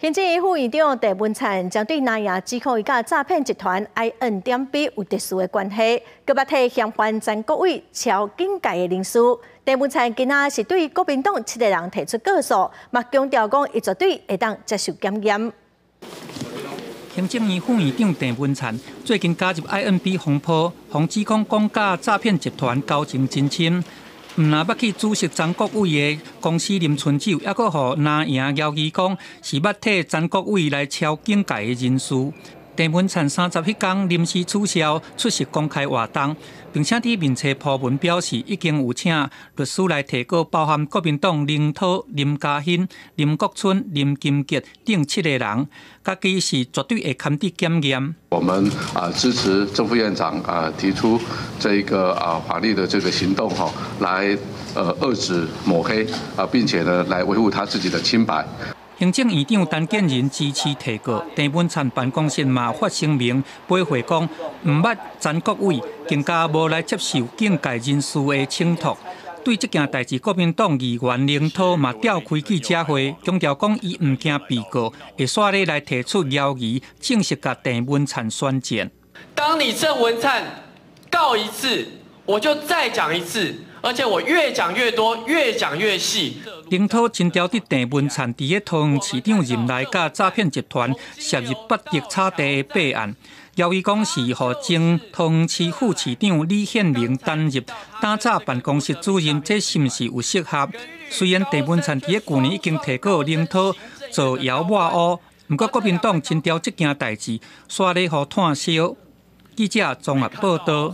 行政院副院长郑文灿将对南亚指控伊甲诈骗集团 INDB 有特殊的关系，佮要替嫌犯全国委超警戒的人士。郑文灿今仔是对国民党7个人提出告诉，嘛强调讲伊绝对会当接受检验。 行政院副院长郑文灿最近加入 INB 风波，防指控讲甲诈骗集团交情真深。 毋但捌去主席全国委的公司啉春酒，还佫互南营谣言讲是捌替全国委来超警戒的人士。郑文灿31天临时取消出席公开活动，并且伫面册铺文表示，已经有请律师来提告包含国民党林涛、林嘉欣、林国春、林金杰等7个人，家己是绝对会堪伫检验。 我们支持正副院长提出这个法律的这个行动来遏制抹黑并且呢来维护他自己的清白。 行政院长陈建仁支持提告，郑文灿办公室嘛发声明驳回讲，毋捌全国委更加无来接受警戒人士的请托。对这件代志，国民党议员林涛嘛召开记者会，强调讲伊毋惊被告，会刷咧来提出谣言，正式甲郑文灿宣战。 当你郑文灿告一次，我就再讲一次。 而且我越讲越多，越讲越细。 林涛强调，伫郑文灿伫个桃园市长任内，甲诈骗集团涉入8亿差地的备案，谣言讲是互前桃园市副市长李显明担任打诈办公室主任，这是毋是有适合？虽然郑文灿伫个去年已经提告林涛造谣抹乌，不过国民党强调这件代志，刷咧互炭烧。记者综合报道。